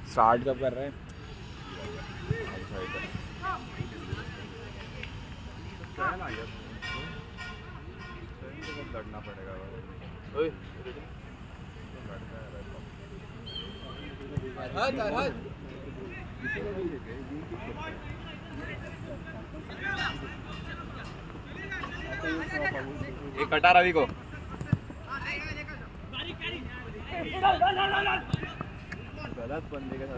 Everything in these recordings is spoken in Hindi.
स्टार्ट कब कर रहे हैं? लड़ना पड़ेगा। एक कटा रवि को। गलत बंदे के साथ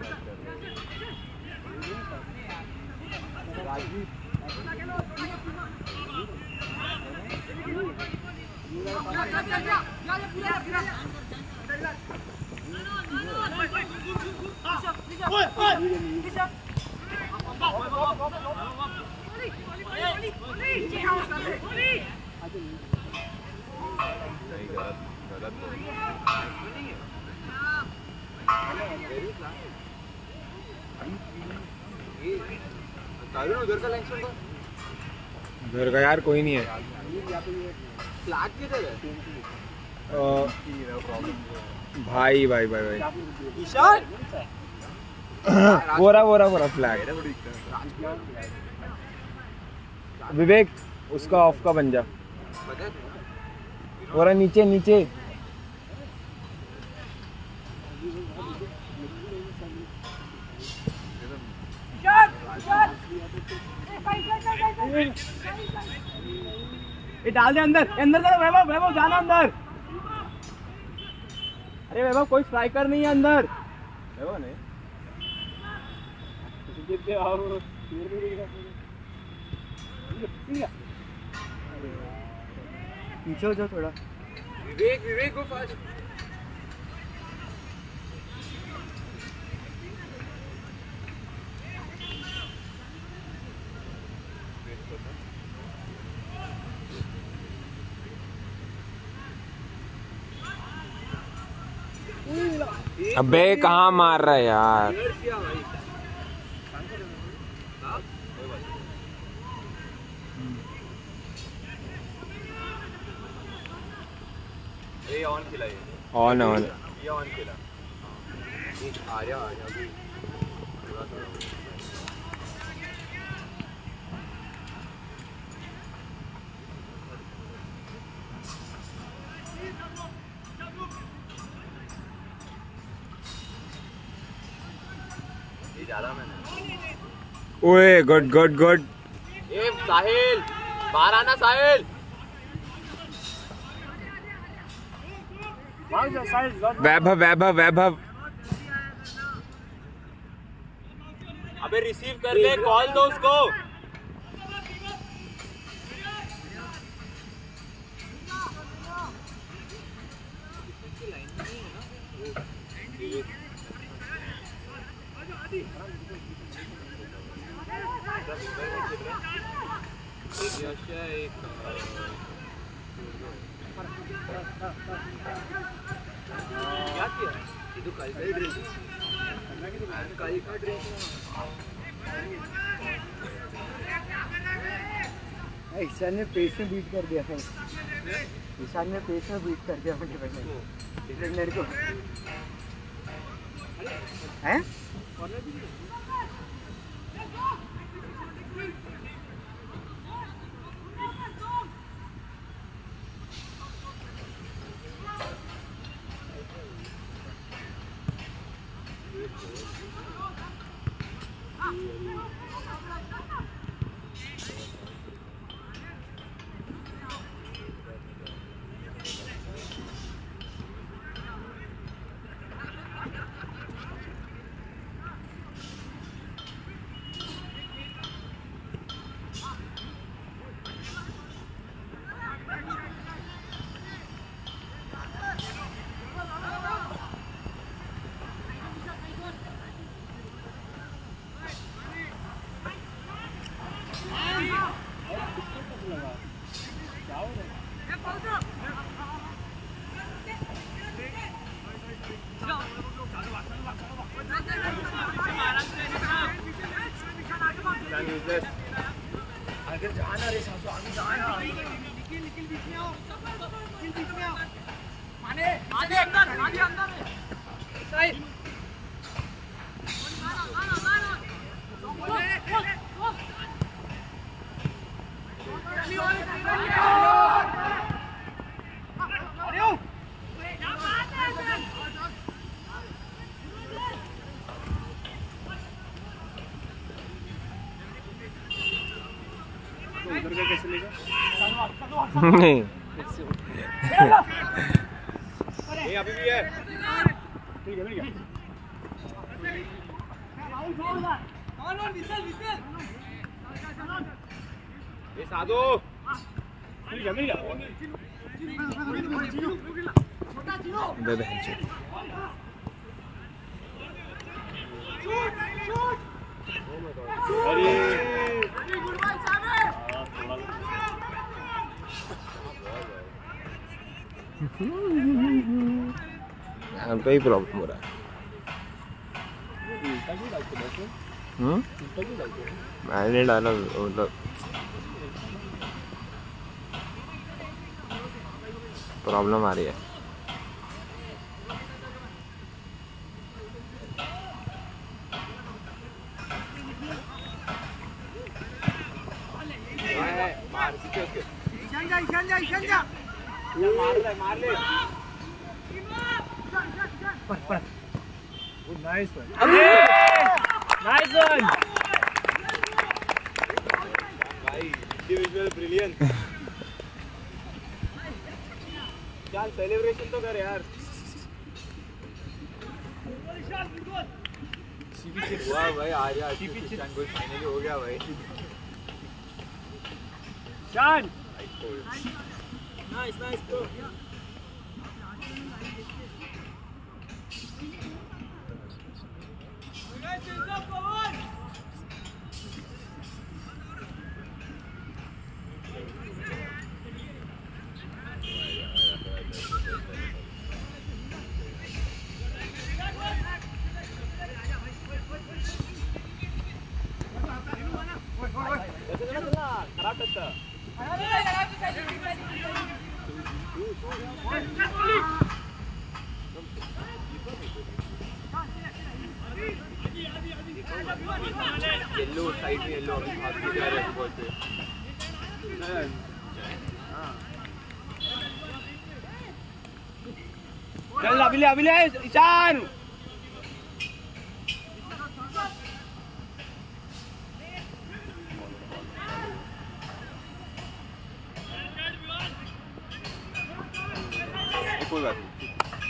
उधर का लैंग्स होगा। उधर का यार कोई नहीं है। फ्लैग किधर है? भाई भाई भाई भाई ईशान बोरा फ्लैग। विवेक उसका ऑफ का बन जा। बोरा नीचे नीचे। ये डाल दे अंदर अंदर चलो। वैभव वैभव जाना अंदर। अरे वैभव कोई स्ट्राइकर नहीं है अंदर। वैभव नहीं पीछे हो जाओ थोड़ा। विवेक को फास्ट। अबे कहाँ मार रहा है यार? ये ऑन खिला ये। ऑन ये ऑन खिला। आ गया अभी। ओए गुड गुड गुड। ए साहिल बाहर आना साहिल। वैभव अबे रिसीव कर ले। कॉल दो उसको। क्या किया? ये तो काली का ड्रेस है। काली का ड्रेस है। ईशान ने पेस में बीट कर दिया है। ईशान ने पेस में बीट कर दिया मुझे पहले डिफेंडर को। हैं? उधर का कैसे लेगा? नहीं ये अभी भी है। ठीक है मिल गया। ये साधु मिल गया दे दे यहाँ पे ही प्रॉब्लम हो रहा है। मैंने डाला मतलब प्रॉब्लम आ रही है। मार ले पर नाइस वन नाइस वन भाई इंडिविजुअल ब्रिलियंस चल सेलिब्रेशन तो कर यार वाह भाई आ जा शान गोल फाइनली हो गया भाई शान नाइस नाइस ब्रो खराब टच येलो साइड में येलो हाथ पे जा रहा है बॉल पे चल अभी ले ईशान कोई बात नहीं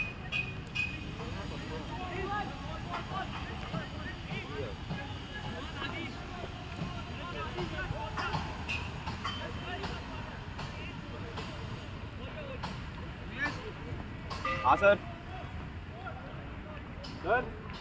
हाँ सर सर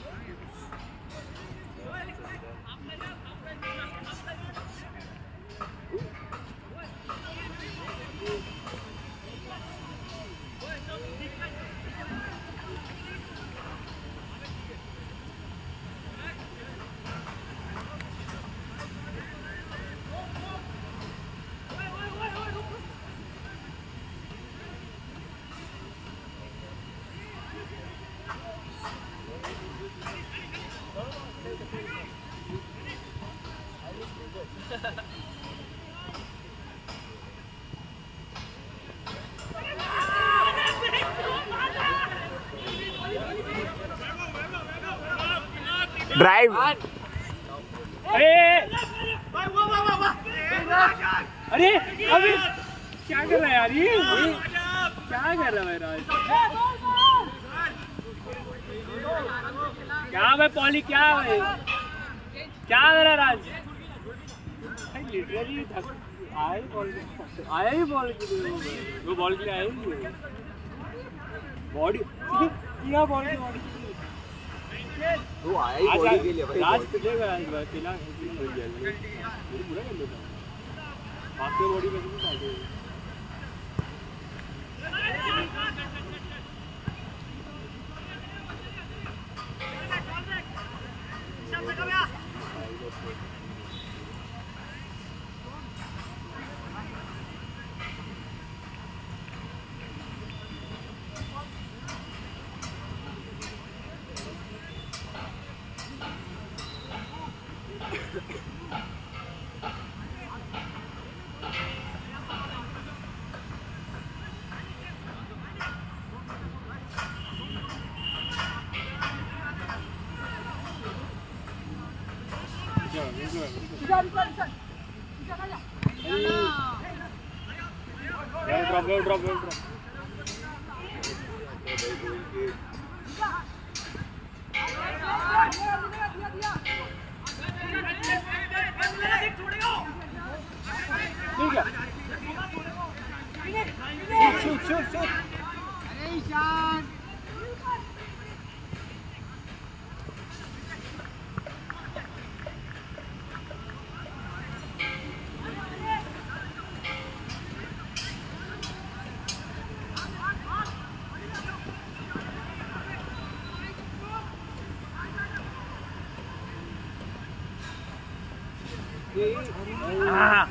ड्राइव अरे अभी क्या कर रहा है यार ये क्या कर रहा है राज क्या भाई पॉली क्या भाई क्या कर रहा है राज लिटरली आया ही बॉल के लिए वो बॉल के लिए आया ही बॉडी क्या बॉल की बॉडी वो आया ही बॉडी के लिए भाई राज चलेगा अकेला हो गया मेरे पूरा कर लेता आपके बॉडी पे भी काटे वेव ड्रॉप ठीक है शूट अरे ईशान हाँ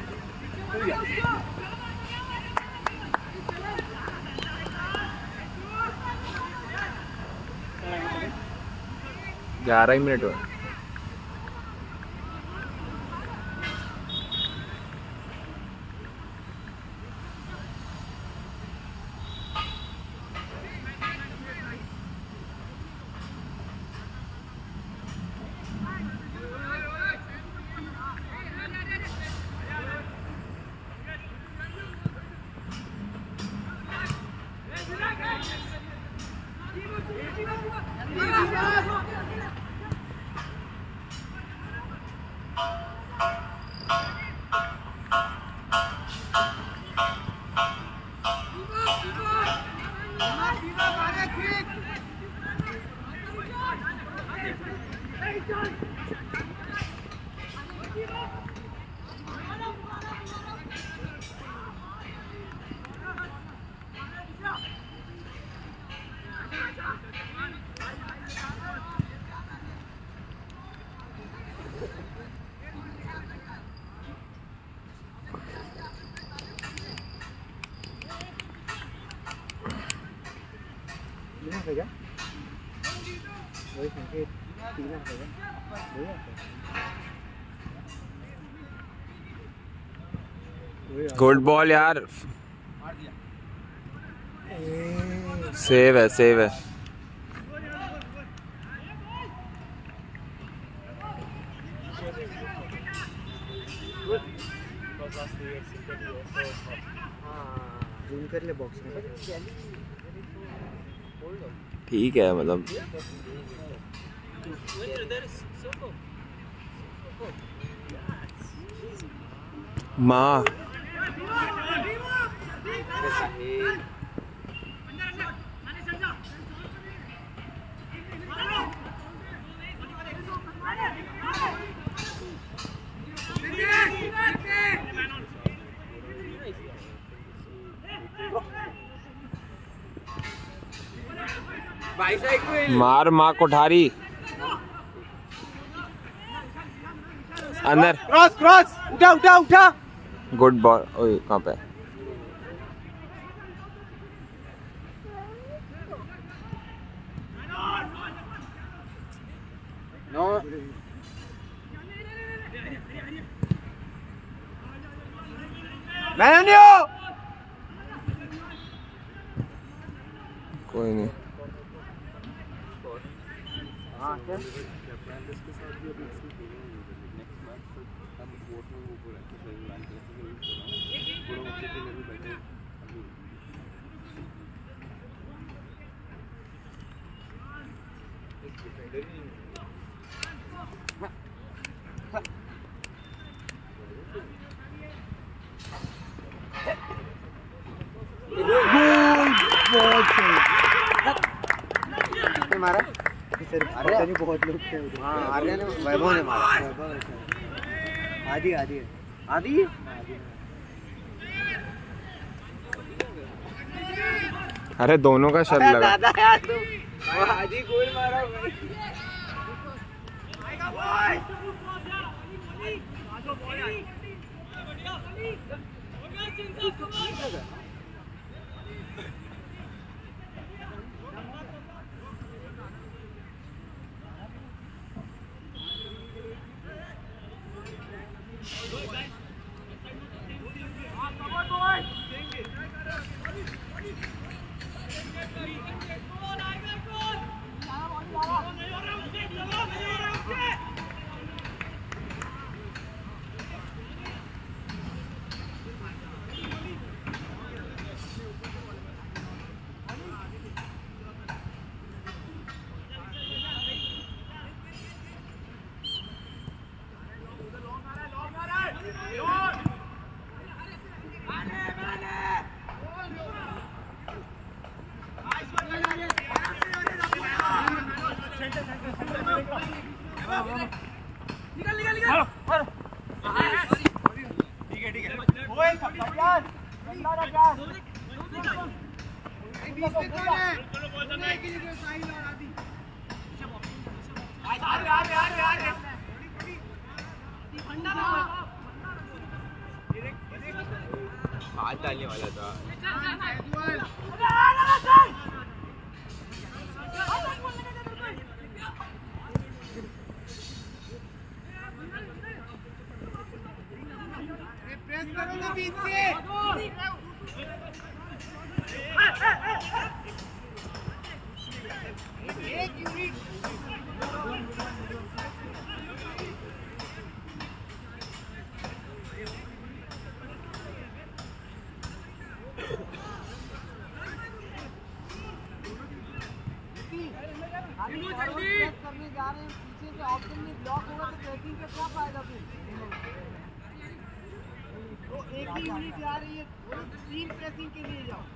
11 मिनट हुए। वही संकेत 3 गुड बॉल यार, सेव है सेव है। जूम कर ले बॉक्स में। ठीक है मतलब माँ मार माँ कोठारी अंदर। क्रॉस क्रॉस उठा उठा उठा। Good ball. ओए कहाँ पे? नो मैन्यू कोई नहीं। हाँ क्या मारा अरे बहुत लोग थे। हाँ आर्य ने वैभव ने मारा। आदि आदि आदि अरे दोनों का शट लगा। दादा यार तुम आदि गोल मारा हाथ डालने वाला था। प्रेस करो ना बीच से। एक यूनिट करने जा रहे हैं, पीछे से ऑप्शन में ब्लॉक होगा तो प्रेसिंग का क्या फायदा फिर? तो एक ही यूनिट जा रही है, टीम प्रेसिंग के लिए जाओ।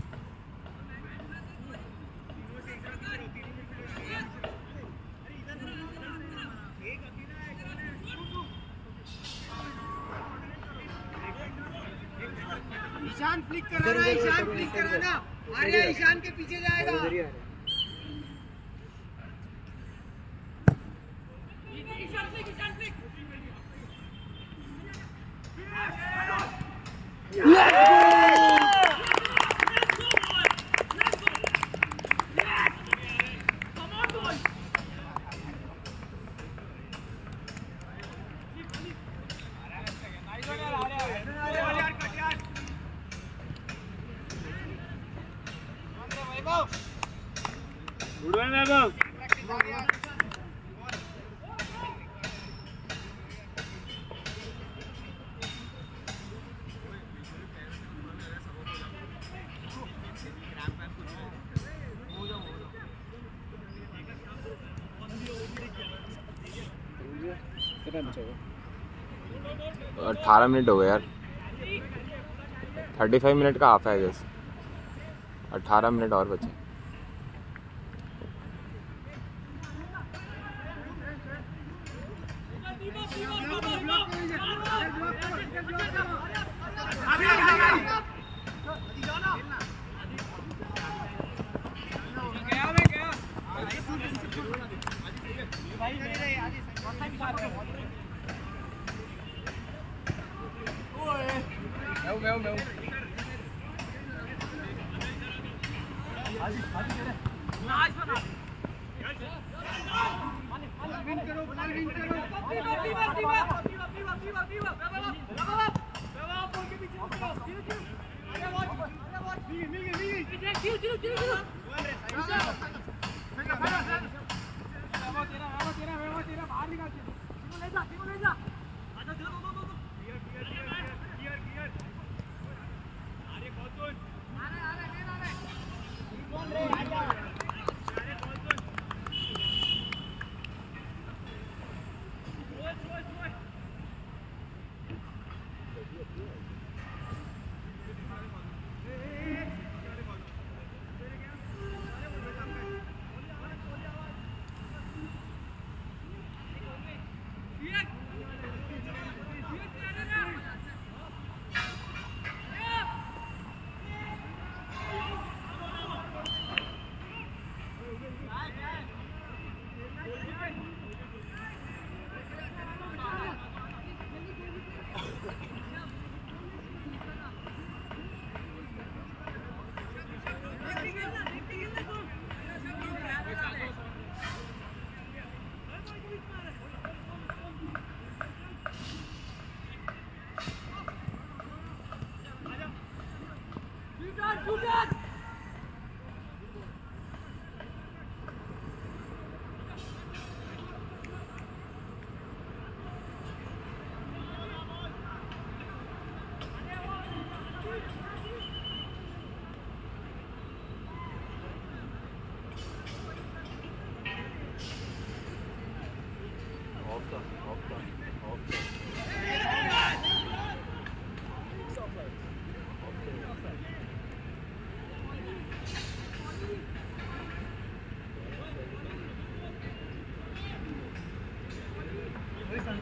ईशान फ्लिक कराना, ईशान फ्लिक कराना। आर्या ईशान के पीछे जाएगा। और 18 मिनट हो गए यार। 35 मिनट का हाफ है जैसे। 18 मिनट और बचे।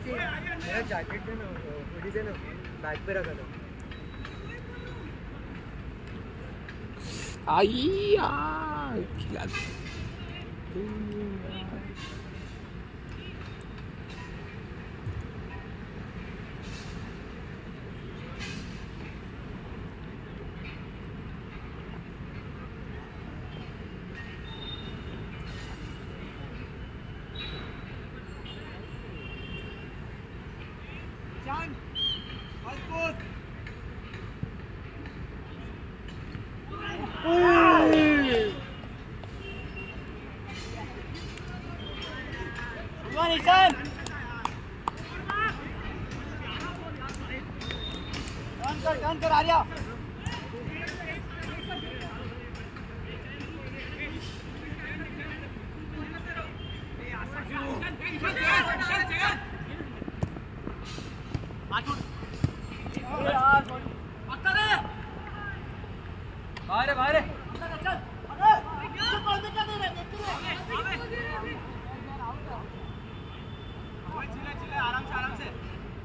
मेरा जैकेट देना, हुडी देना, बैग पे रखा था। आई खिला टर्न कर आर्या। बाहर आराम से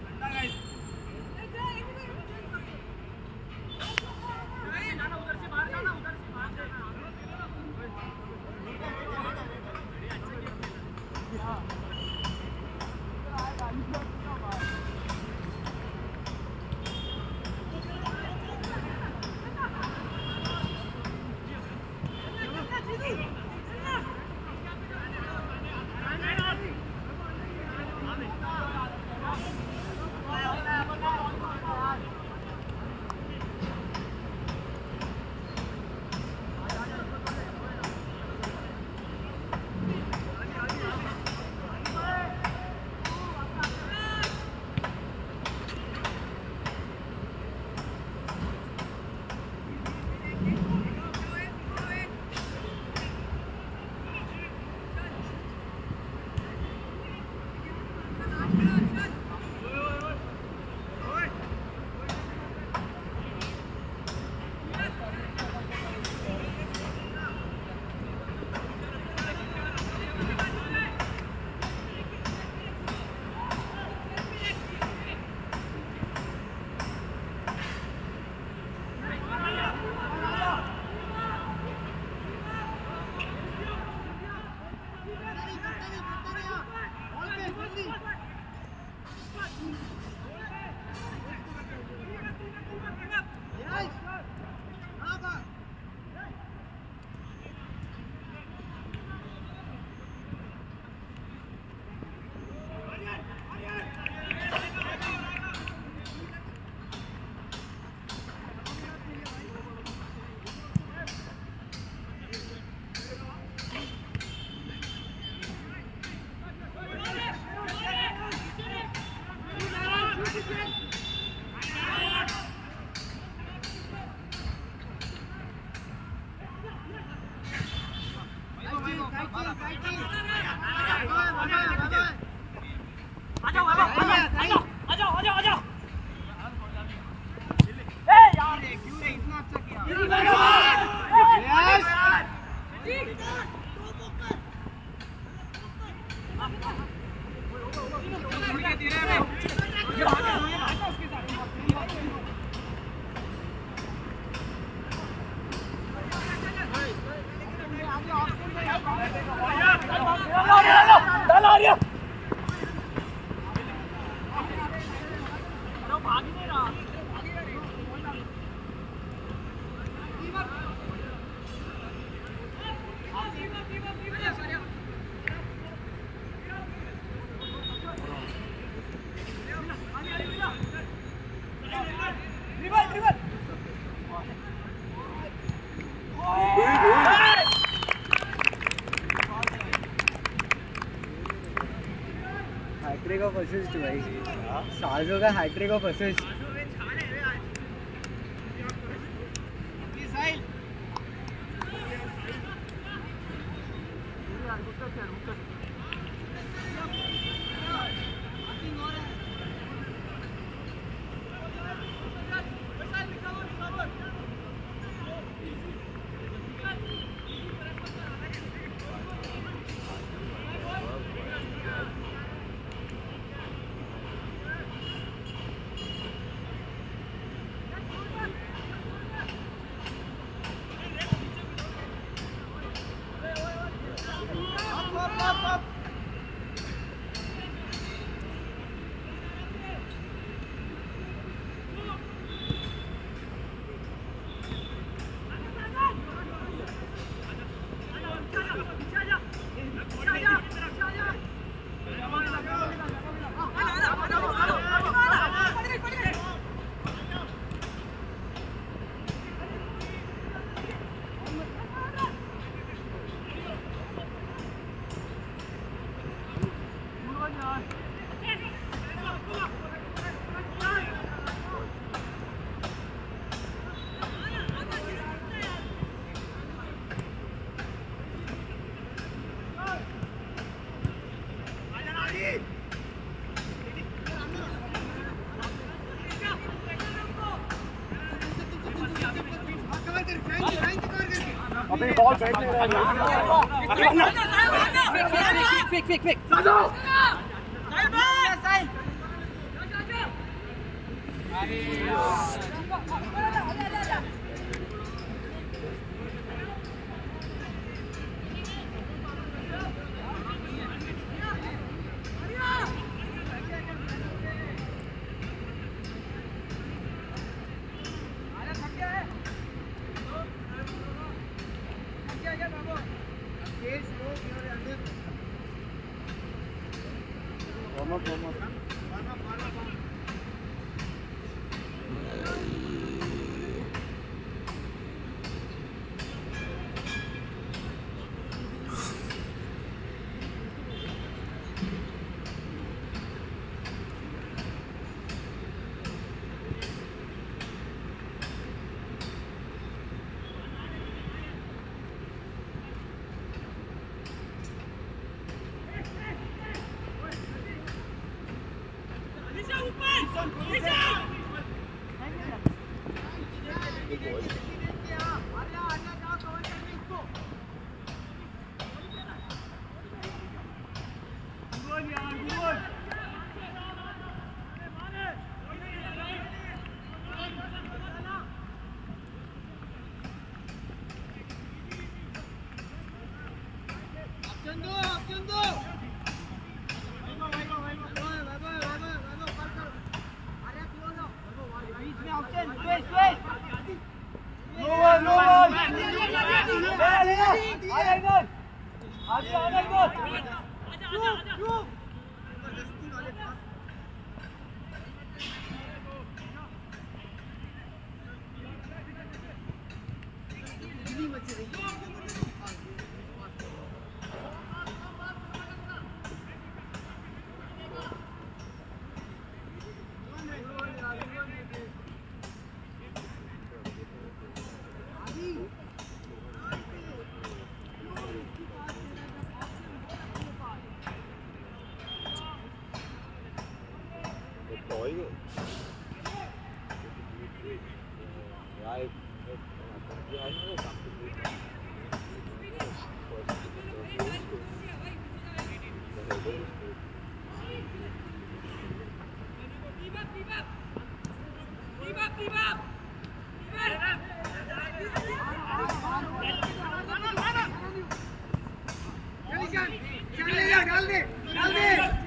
हैट्रिक ऑफ असिस्ट भाई, साजो का हैट्रिक ऑफ असिस्ट। अबे बॉल बैठ नहीं रहा है। क्विक डाल दे